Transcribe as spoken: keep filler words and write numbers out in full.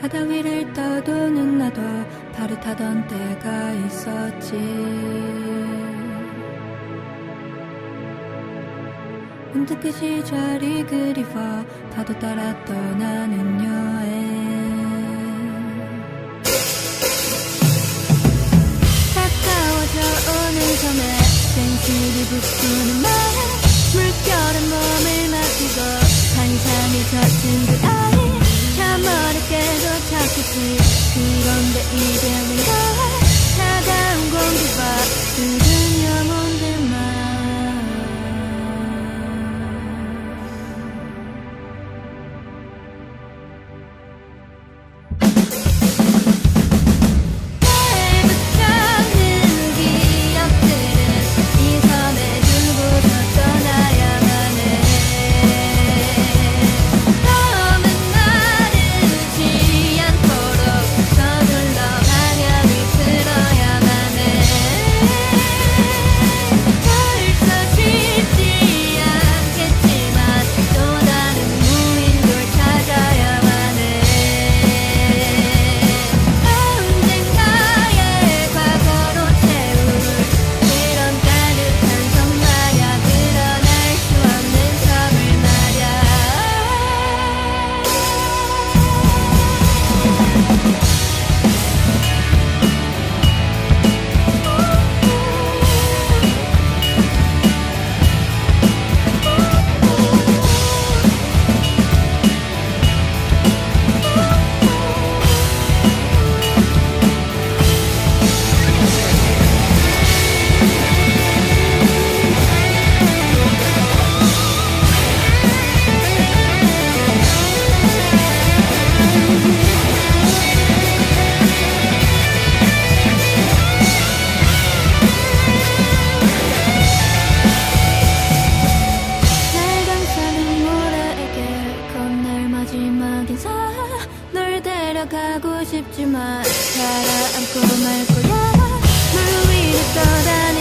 바다 위를 떠도는 나도 파릇하던 때가 있었지. 문득 그 시절이 그리워 파도 따라 떠나는 여행. 가까워져 오는 섬에 땡칠이 부푸는 말, 물결에 몸을 맡기고 한참이 젖은 그 아이, 참 어렵게 도착했지. 그런데 이제 왠가 차가운 공기와 붉은 영혼들만. 널 데려가고 싶지만 가라앉고 말 거야. 물 위로 떠다